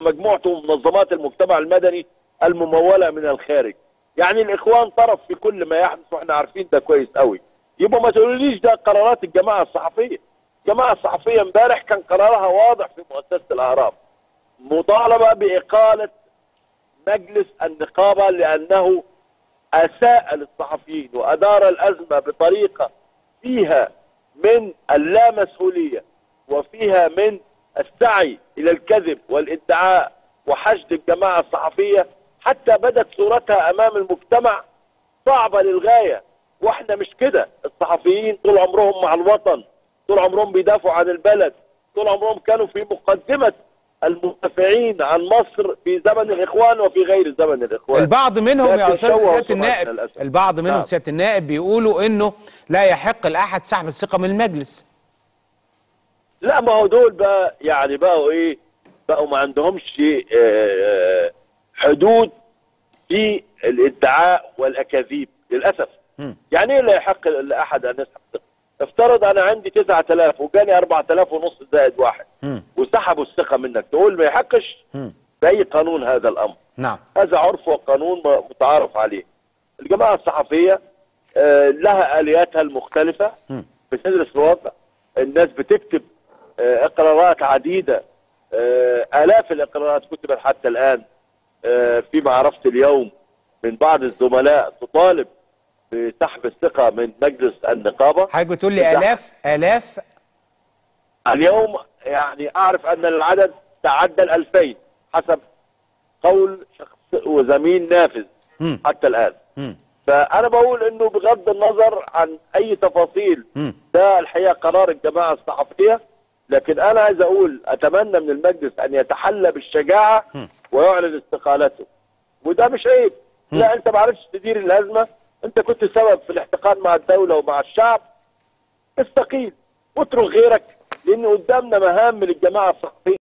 مجموعته منظمات المجتمع المدني الممولة من الخارج. يعني الإخوان طرف في كل ما يحدث واحنا عارفين ده كويس قوي. يبقى ما تقوليش ده قرارات الجماعة الصحفية. الجماعة الصحفية امبارح كان قرارها واضح في مؤسسة الأهرام، مطالبة بإقالة مجلس النقابة لأنه أساء للصحفيين وأدار الأزمة بطريقة فيها من اللامسؤولية وفيها من السعي إلى الكذب والادعاء وحشد الجماعة الصحفية، حتى بدت صورتها أمام المجتمع صعبة للغاية. واحنا مش كده. الصحفيين طول عمرهم مع الوطن، طول عمرهم بيدافعوا عن البلد، طول عمرهم كانوا في مقدمة المدافعين عن مصر في زمن الإخوان وفي غير زمن الإخوان. البعض منهم يا أستاذ سيادة النائب، للأسف. البعض منهم نعم. سيادة النائب بيقولوا إنه لا يحق لأحد سحب الثقة من المجلس. لا، ما هو دول بقى يعني بقوا إيه؟ بقوا ما عندهمش حدود في الادعاء والأكاذيب للأسف. يعني إيه لا يحق لأحد أن يسحب الثقة؟ افترض أنا عندي 9000 وجاني 4000 ونص زائد واحد وسحبوا الثقة منك، تقول ما يحقش؟ بأي قانون هذا الأمر؟ نعم. هذا عرف وقانون متعارف عليه. الجماعة الصحفية لها آلياتها المختلفة، بتدرس الواقع. الناس بتكتب إقرارات عديدة، آلاف الإقرارات كتبت حتى الآن. فيما عرفت اليوم من بعض الزملاء تطالب بسحب الثقة من مجلس النقابة. حضرتك بتقول لي آلاف اليوم، يعني أعرف أن العدد تعدى 2000 حسب قول شخص وزميل نافذ حتى الآن. فأنا بقول إنه بغض النظر عن أي تفاصيل، ده الحقيقة قرار الجماعة الصحفية. لكن أنا عايز أقول أتمنى من المجلس أن يتحلى بالشجاعة ويعلن استقالته، وده مش عيب. لا، أنت ما عرفتش تدير الأزمة، أنت كنت سبب في الاحتقان مع الدولة ومع الشعب، استقيل واترك غيرك، لأن قدامنا مهام من الجماعة الصحفية.